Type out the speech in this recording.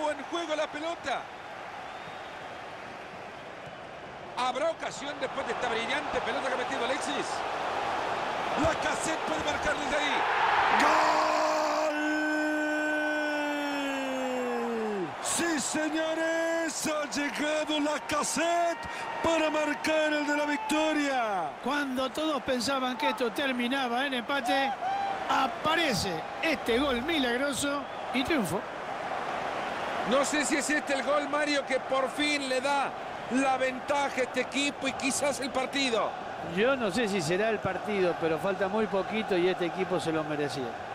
nuevo en juego la pelota. ¿Habrá ocasión después de esta brillante pelota que ha metido Alexis? Lacazette puede marcar desde ahí. ¡Gol! ¡Sí, señores! Ha llegado Lacazette para marcar el de la victoria. Cuando todos pensaban que esto terminaba en empate, aparece este gol milagroso y triunfo. No sé si es este el gol, Mario, que por fin le da la ventaja a este equipo y quizás el partido. Yo no sé si será el partido, pero falta muy poquito y este equipo se lo merecía.